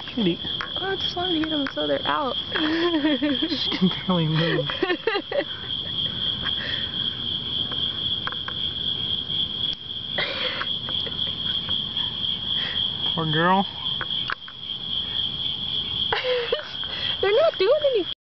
Kitty. Oh, I just wanted to get them so they're out. She can barely move. Poor girl. They're not doing anything.